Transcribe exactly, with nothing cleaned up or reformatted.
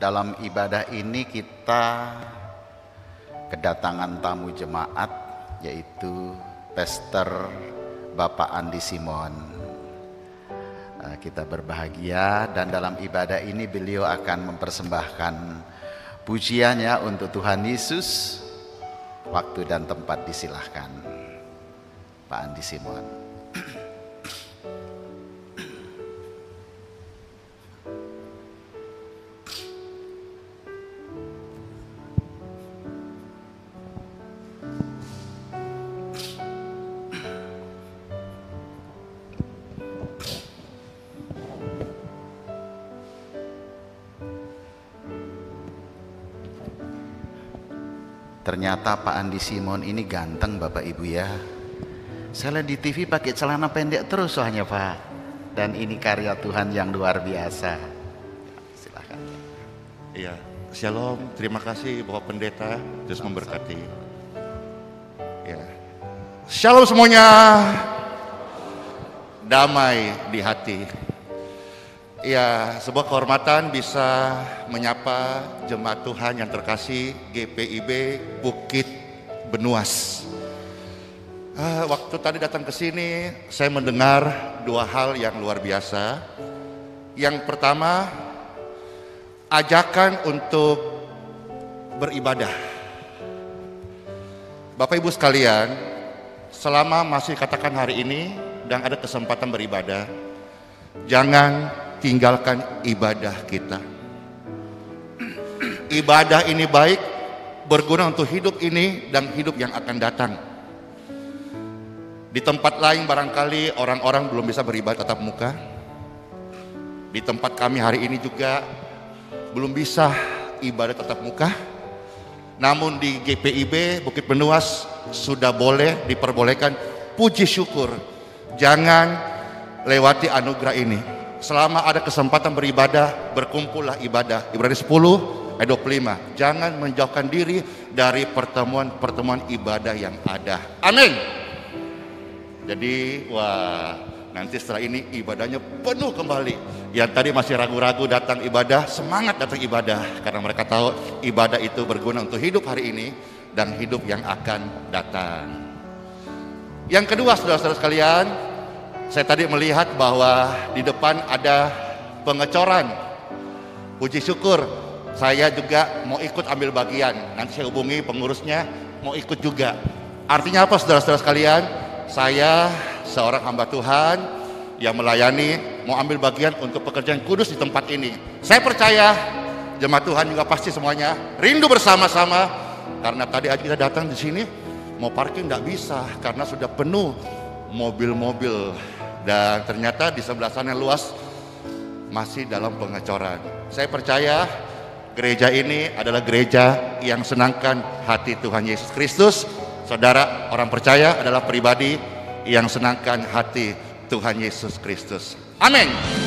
dalam ibadah ini kita kedatangan tamu jemaat, yaitu Pastor Bapak Andi Simon. Kita berbahagia dan dalam ibadah ini beliau akan mempersembahkan pujiannya untuk Tuhan Yesus. Waktu dan tempat disilahkan Pak Andi Simon. Ternyata Pak Andi Simon ini ganteng Bapak Ibu ya. Saya lihat di T V pakai celana pendek terus soalnya Pak. Dan ini karya Tuhan yang luar biasa. Silakan. Iya, shalom. Terima kasih Bapak Pendeta, Yesus memberkati. Ya. Shalom semuanya. Damai di hati. Ya, sebuah kehormatan bisa menyapa jemaat Tuhan yang terkasih G P I B Bukit Benuas. Uh, waktu tadi datang ke sini, saya mendengar dua hal yang luar biasa. Yang pertama, ajakan untuk beribadah. Bapak Ibu sekalian, selama masih katakan hari ini dan ada kesempatan beribadah, jangan tinggalkan ibadah kita. Ibadah ini baik, berguna untuk hidup ini dan hidup yang akan datang. Di tempat lain barangkali orang-orang belum bisa beribadah tatap muka. Di tempat kami hari ini juga belum bisa ibadah tatap muka. Namun di G P I B Bukit Benuas sudah boleh, diperbolehkan puji syukur. Jangan lewati anugerah ini. Selama ada kesempatan beribadah, berkumpullah ibadah. Ibrani sepuluh ayat dua puluh lima. Jangan menjauhkan diri dari pertemuan-pertemuan ibadah yang ada. Amin. Jadi, wah, nanti setelah ini ibadahnya penuh kembali. Yang tadi masih ragu-ragu datang ibadah, semangat datang ibadah. Karena mereka tahu ibadah itu berguna untuk hidup hari ini dan hidup yang akan datang. Yang kedua, saudara-saudara sekalian, saya tadi melihat bahwa di depan ada pengecoran. Puji syukur, saya juga mau ikut ambil bagian. Nanti saya hubungi pengurusnya, mau ikut juga. Artinya apa saudara-saudara sekalian? Saya seorang hamba Tuhan yang melayani, mau ambil bagian untuk pekerjaan kudus di tempat ini. Saya percaya jemaat Tuhan juga pasti semuanya rindu bersama-sama. Karena tadi aja kita datang di sini, mau parkir nggak bisa karena sudah penuh mobil-mobil. Dan ternyata di sebelah sana luas masih dalam pengecoran. Saya percaya gereja ini adalah gereja yang senangkan hati Tuhan Yesus Kristus. Saudara, orang percaya adalah pribadi yang senangkan hati Tuhan Yesus Kristus. Amin.